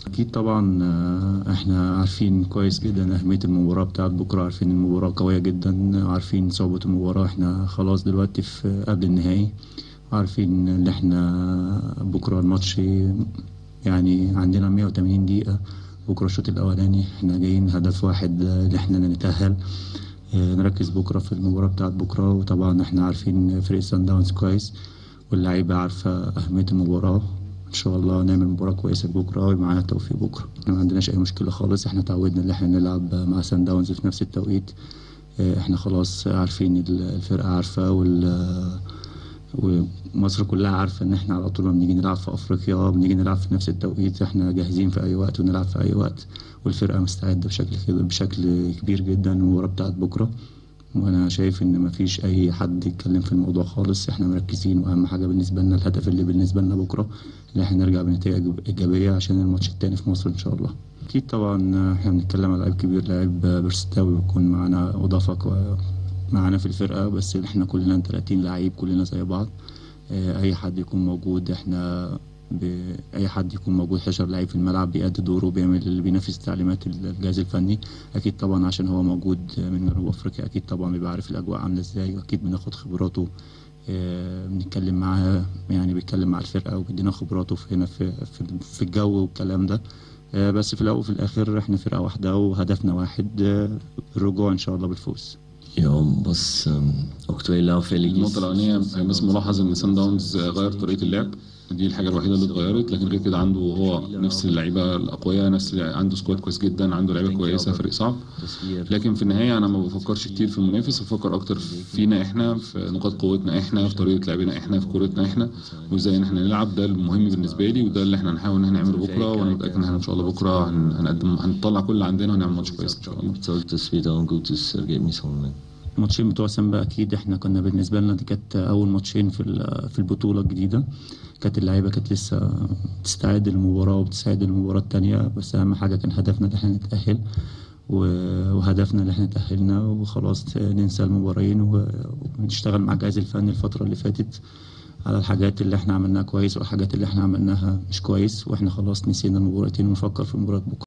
أكيد طبعا. احنا عارفين كويس جدا أهمية المباراة بتاعت بكرة، عارفين المباراة قوية جدا، عارفين صعوبة المباراة. احنا خلاص دلوقتي في قبل النهائي، عارفين ان احنا بكرة الماتش يعني عندنا 180 دقيقة. بكرة الشوط الأولاني احنا جايين هدف واحد، ان احنا نتأهل. نركز بكرة في المباراة بتاعت بكرة. وطبعا احنا عارفين فريق سان داونز كويس، واللعيبة عارفة أهمية المباراة. إن شاء الله نعمل مباراة كويسة بكرة ومعانا التوفيق بكرة. احنا ما عندناش أي مشكلة خالص، احنا تعودنا إن احنا نلعب مع سان داونز في نفس التوقيت. احنا خلاص عارفين الفرقة عارفة، ومصر كلها عارفة ان احنا على طول ما بنيجي نلعب في افريقيا بنيجي نلعب في نفس التوقيت. احنا جاهزين في اي وقت ونلعب في اي وقت، والفرقة مستعدة بشكل كبير جدا المباراة بتاعت بكرة. وانا شايف ان مفيش اي حد يتكلم في الموضوع خالص، احنا مركزين، واهم حاجة بالنسبة لنا الهدف اللي بالنسبة لنا بكرة ان احنا نرجع بنتيجة ايجابية عشان الماتش التاني في مصر ان شاء الله. اكيد طبعا احنا بنتكلم على لاعب كبير، لاعب بيرستاوي بيكون معانا اضافة معانا في الفرقة، بس احنا كلنا 30 لعيب كلنا زي بعض. اي حد يكون موجود، احنا اي حد يكون موجود 11 لعيب في الملعب بيأدي دوره، بيعمل اللي بينفذ تعليمات الجهاز الفني. اكيد طبعا عشان هو موجود من جنوب افريقيا، اكيد طبعا بيبقى عارف الاجواء عامله ازاي، واكيد بناخد خبراته. بنتكلم معاه، يعني بيتكلم مع الفرقه وبيدينا خبراته في هنا في الجو والكلام ده. بس في الاول وفي الاخر احنا فرقه واحده وهدفنا واحد، الرجوع ان شاء الله بالفوز. Ja, was aktuell auffällig النقطة ist, الأولانية بس ملاحظ إن سان داونز غير طريقة اللعب، دي الحاجة الوحيدة اللي اتغيرت. لكن غير كده عنده هو نفس اللعيبة الأقوياء، عنده سكواد كويس جدا، عنده لعيبة كويسة، فريق صعب. لكن في النهاية أنا ما بفكرش كتير في المنافس، بفكر أكتر فينا إحنا، في نقاط قوتنا إحنا، في طريقة لعبنا إحنا، في كورتنا إحنا، وإزاي إن إحنا نلعب. ده المهم بالنسبة لي، وده اللي إحنا هنحاول إن إحنا نعمله بكرة. وأنا متأكد إن إحنا إن شاء الله بكرة هنطلع كل اللي عندنا ونعمل ماتش كويس إن شاء الله. dass wir da ein gutes Ergebnis holen. الماتشين بتوع سامبا اكيد احنا كنا بالنسبه لنا دي كانت اول ماتشين في البطوله الجديده. كانت اللعيبه كانت لسه بتستعد للمباراه وبتستعد للمباراه التانية، بس اهم حاجه كان هدفنا ان احنا نتاهل، وهدفنا ان احنا تاهلنا وخلاص ننسى المبارين ونشتغل مع الجهاز الفني الفتره اللي فاتت على الحاجات اللي احنا عملناها كويس والحاجات اللي احنا عملناها مش كويس. واحنا خلاص نسينا المباراتين ونفكر في مباراه بكره.